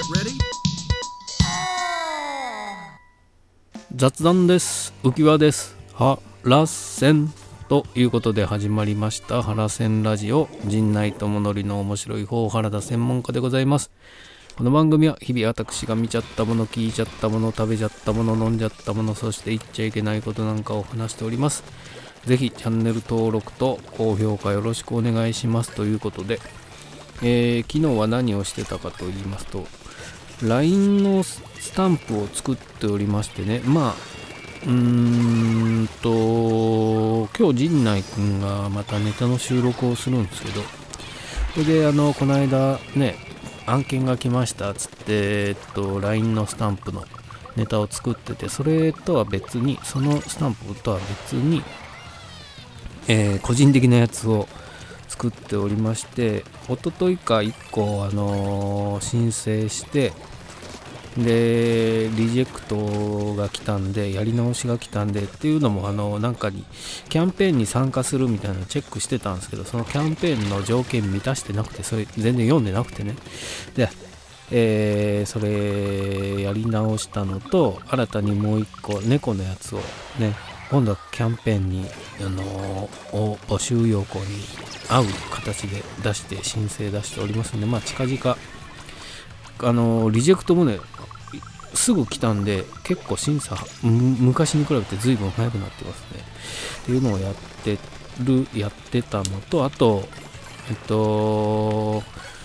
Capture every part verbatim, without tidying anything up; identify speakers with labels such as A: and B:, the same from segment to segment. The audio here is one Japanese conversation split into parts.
A: 雑談です。浮輪です。はらせんということで始まりましたはらせんラジオ。陣内智則の面白い方原田専門家でございます。この番組は日々私が見ちゃったもの、聞いちゃったもの、食べちゃったもの、飲んじゃったもの、そして言っちゃいけないことなんかを話しております。ぜひチャンネル登録と高評価よろしくお願いしますということで、えー、昨日は何をしてたかと言いますと、ライン のスタンプを作っておりましてね、まあうーんと今日陣内くんがまたネタの収録をするんですけど、それであのこの間ね案件が来ましたっつって、えっと ライン のスタンプのネタを作ってて、それとは別にそのスタンプとは別に、えー、個人的なやつを作っておりまして、一昨日かいっこ、あのー、申請して、でリジェクトが来たんで、やり直しが来たんでっていうのも、あのなんかにキャンペーンに参加するみたいなのチェックしてたんですけど、そのキャンペーンの条件満たしてなくて、それ全然読んでなくてね、で、えー、それやり直したのと、新たにもういっこ猫のやつをね、今度はキャンペーンに、あのー、募集要項に合う形で出して申請出しておりますので、まあ近々あのー、リジェクトもねすぐ来たんで、結構審査昔に比べて随分早くなってますねっていうのをやってるやってたのと、あとえっと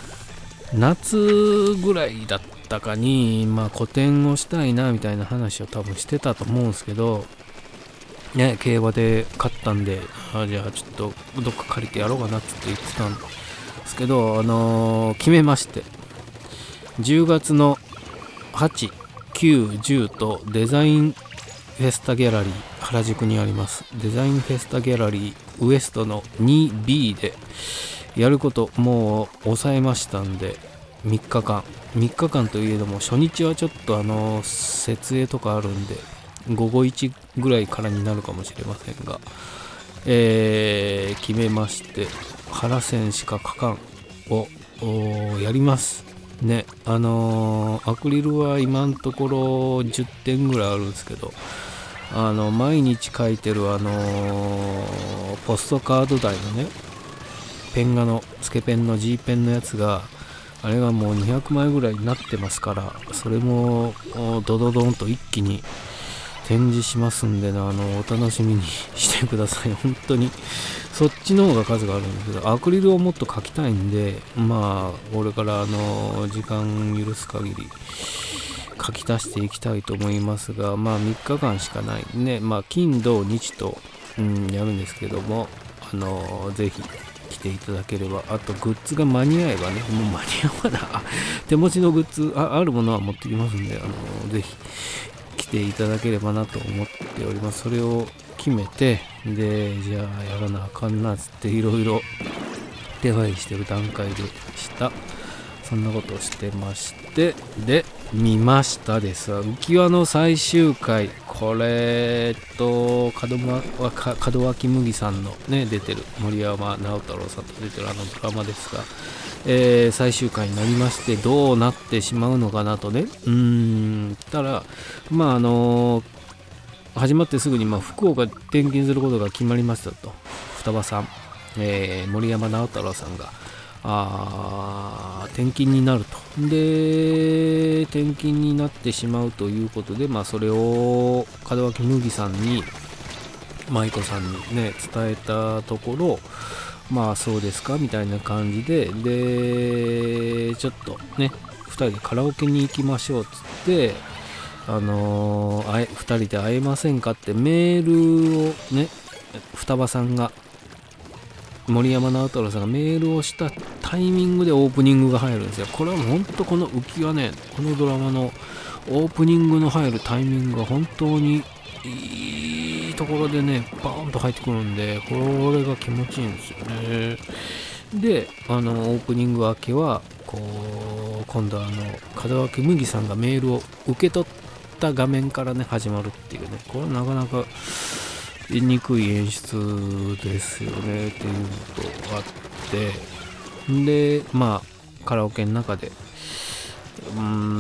A: 夏ぐらいだったかに、まあ個展をしたいなみたいな話を多分してたと思うんですけどね、競馬で勝ったんで、あじゃあちょっとどっか借りてやろうかなって言ってたんですけど、あのー、決めまして、じゅうがつのはち、きゅう、じゅうとデザインフェスタギャラリー原宿にありますデザインフェスタギャラリーウエストの にビー でやることもう抑えましたんで、みっかかんみっかかんといえども、初日はちょっとあの設営とかあるんでごごいちぐらいからになるかもしれませんが、えー、決めまして、原線しか書かんをやりますね。あのー、アクリルは今のところじゅってんぐらいあるんですけど、あの毎日書いてるあのー、ポストカード台のね、ペン画のつけペンの G ペンのやつが、あれがもうにひゃくまいぐらいになってますから、それもドドドンと一気に展示しますんでね、あのお楽しみにしてください。本当にそっちの方が数があるんですけど、アクリルをもっと描きたいんで、まあこれからあの時間許す限り書き足していきたいと思いますが、まあみっかかんしかないね。まあ金土日と、うん、やるんですけども、あのぜひ来ていただければ、あとグッズが間に合えばね、もう間に合わない手持ちのグッズ あ, あるものは持ってきますんで、あのぜひ来ていただければなと思っております。それを決めて、でじゃあやらなあかんなっつっていろいろ手配してる段階でした。そんなことをしてまして、で見ましたですわ、浮輪の最終回。これと門脇麦さんのね出てる森山直太朗さんと出てるあのドラマですが、えー、最終回になりまして、どうなってしまうのかなとね。うーんたらまああのー、始まってすぐに、まあ、福岡転勤することが決まりましたと。双葉さん、えー、森山直太朗さんがあ転勤になると。で転勤になってしまうということで、まあそれを門脇麦さんに舞子さんにね伝えたところ、まあそうですかみたいな感じで、でちょっとねふたりでカラオケに行きましょうっつって、あのー、あえふたりで会えませんかってメールをね、双葉さんが森山直太朗さんがメールをしたタイミングでオープニングが入るんですよ。これは本当この浮輪ね、このドラマのオープニングの入るタイミングが本当にいいところでねバーンと入ってくるんで、これが気持ちいいんですよね。であのオープニング明けはこう今度はあの門脇麦さんがメールを受け取った画面からね始まるっていうね、これはなかなか言いにくい演出ですよねっていうのとあって、でまあカラオケの中でうー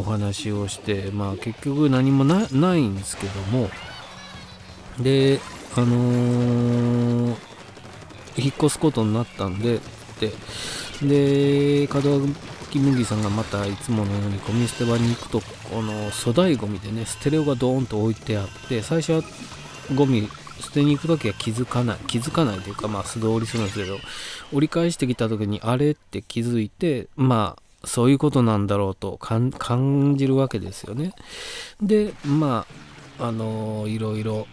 A: お話をして、まあ結局何も な, ないんですけども、であのー、引っ越すことになったんででで門脇麦さんがまたいつものようにゴミ捨て場に行くと、この粗大ゴミでねステレオがドーンと置いてあって、最初はゴミ捨てに行くときは気づかない気づかないというか、まあ素通りするんですけど、折り返してきたときにあれって気づいて、まあそういうことなんだろうと感じるわけですよね。でまああのー、いろいろ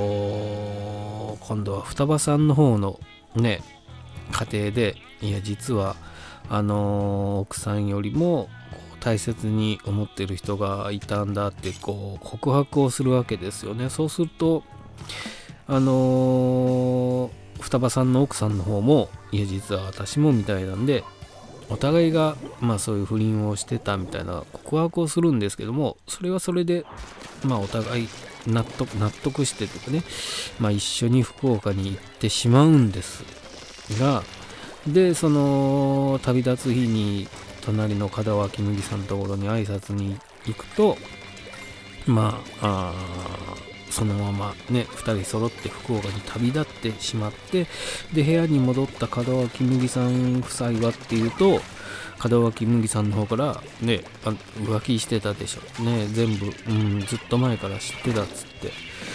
A: 今度は双葉さんの方のね家庭で、いや実はあのー、奥さんよりも大切に思ってる人がいたんだってこう告白をするわけですよね。そうするとあのー、双葉さんの奥さんの方も、いや実は私もみたいなんで、お互いがまあそういう不倫をしてたみたいな告白をするんですけども、それはそれでまあお互い納得納得してというかね、まあ一緒に福岡に行ってしまうんですが、でその旅立つ日に隣の門脇麦さんのところに挨拶に行くと、まあ、あそのままねふたり揃って福岡に旅立ってしまって、で部屋に戻った門脇麦さん夫妻はっていうと、門脇麦さんの方からね、あ浮気してたでしょね、全部、うん、ずっと前から知ってたっつって、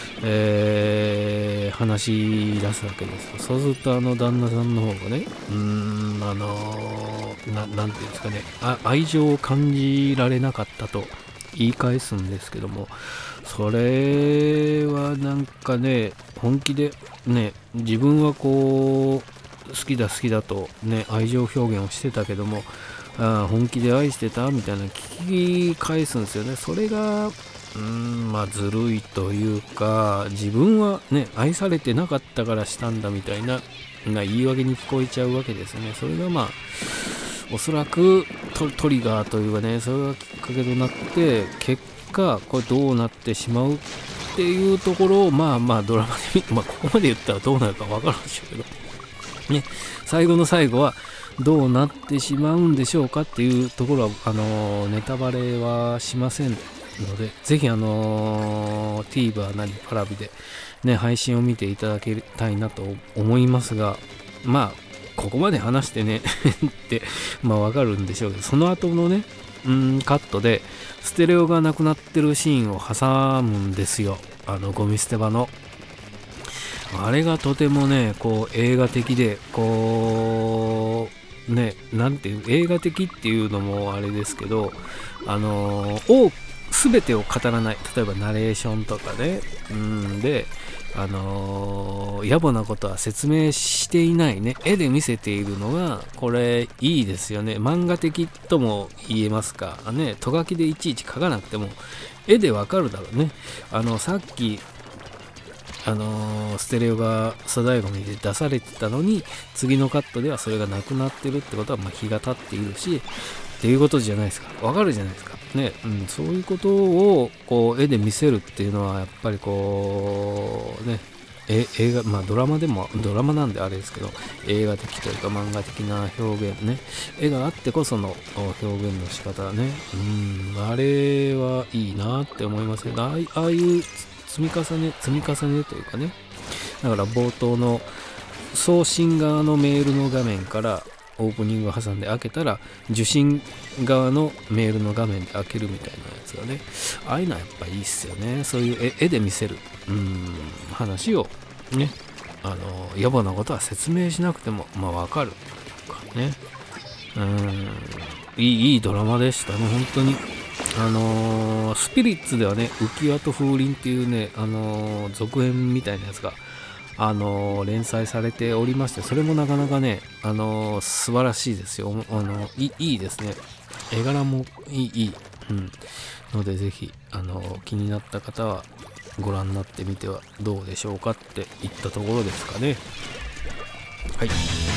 A: えー、話し出すわけですよ。そうするとあの旦那さんの方がね、うーんあのー、ななんていうんですかね、あ愛情を感じられなかったと言い返すんですけども、それはなんかね本気でね、自分はこう好きだ好きだとね愛情表現をしてたけども、あ本気で愛してたみたいな聞き返すんですよね。それがうーんまあずるいというか、自分はね愛されてなかったからしたんだみたいなな言い訳に聞こえちゃうわけですね。それがまあおそらく ト, トリガーというかね、それがきっかけとなって結果これどうなってしまうっていうところをまあまあドラマで見て、まあここまで言ったらどうなるかわかるんでしょうけどね、最後の最後はどうなってしまうんでしょうかっていうところはあのー、ネタバレはしませんので、ぜひあのー、TVer なりパラビでね配信を見ていただきたいなと思いますが、まあここまで話してねってまあわかるんでしょうけど、その後のねうんカットでステレオがなくなってるシーンを挟むんですよ、あのゴミ捨て場の。あれがとてもねこう映画的で、こうねなんていう映画的っていうのもあれですけど、あのー、全てを語らない、例えばナレーションとかね、うんであのー、野暮なことは説明していないね、絵で見せているのがこれいいですよね。漫画的とも言えますかね、とがきでいちいち書かなくても絵でわかるだろうね。あのさっきあのー、ステレオが粗大ゴミで出されてたのに、次のカットではそれがなくなってるってことはまあ日が経っているしっていうことじゃないですか。わかるじゃないですかね、うん、そういうことをこう絵で見せるっていうのはやっぱりこうね、え映画まあドラマでもドラマなんであれですけど、映画的というか漫画的な表現ね、絵があってこその表現の仕方ね、うんあれはいいなって思いますけど、ああああいう積み重ね積み重ねというかね、だから冒頭の送信側のメールの画面からオープニングを挟んで開けたら受信側のメールの画面で開けるみたいなやつがね、ああいうのはやっぱいいっすよね。そういう絵で見せるうん話をね、あの野暮なことは説明しなくてもまあわかるかね。うんいいいいドラマでしたね本当に。あのー、スピリッツではね浮輪と風鈴っていうね、あのー、続編みたいなやつがあのー、連載されておりまして、それもなかなかね、あのー、素晴らしいですよ。あのー、い, いいですね。絵柄もいい、いい。うん。ので、ぜひ、あのー、気になった方はご覧になってみてはどうでしょうかっていったところですかね。はい。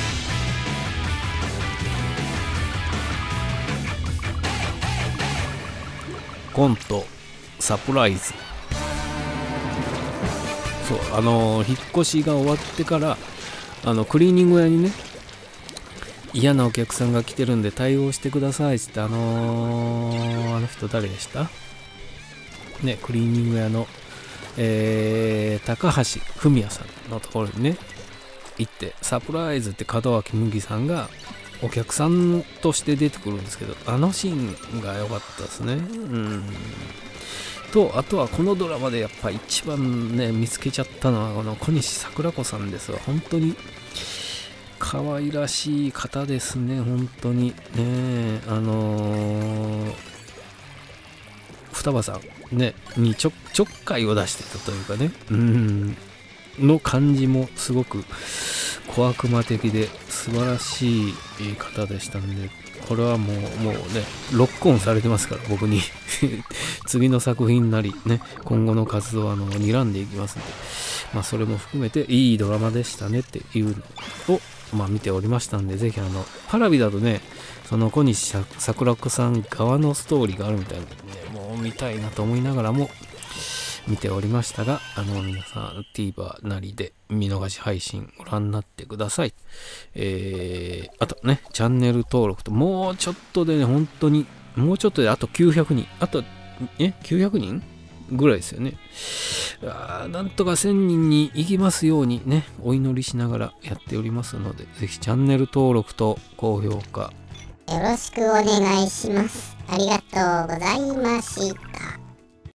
A: コント、サプライズ。そうあのー、引っ越しが終わってからあのクリーニング屋にね嫌なお客さんが来てるんで対応してくださいっつって、あのー、あの人誰でしたね、クリーニング屋の、えー、高橋文也さんのところにね、行って、サプライズって門脇麦さんがお客さんとして出てくるんですけど、あのシーンが良かったですね。うん。と、あとはこのドラマでやっぱ一番ね、見つけちゃったのは、この小西桜子さんですわ。本当に可愛らしい方ですね、本当に。ね、あのー、双葉さん、ね、にちょちょっかいを出してたというかね、うん、の感じもすごく小悪魔的で素晴らしい方でしたんで、これはもう、もうね、ロックオンされてますから、僕に。次の作品なり、ね、今後の活動はあの睨んでいきますんで、まあ、それも含めていいドラマでしたねっていうのを、まあ、見ておりましたんで、ぜひあの、パラビだとね、その小西桜子さん側のストーリーがあるみたいなので、ね、もう見たいなと思いながらも、見ておりましたが、あの皆さん TVer なりで見逃し配信ご覧になってください。えー、あとね、チャンネル登録と、もうちょっとでね、本当に、もうちょっとであときゅうひゃくにん、あと、え、きゅうひゃくにんぐらいですよね。あなんとかせんにんに行きますようにね、お祈りしながらやっておりますので、ぜひチャンネル登録と高評価、
B: よろしくお願いします。ありがとうございました。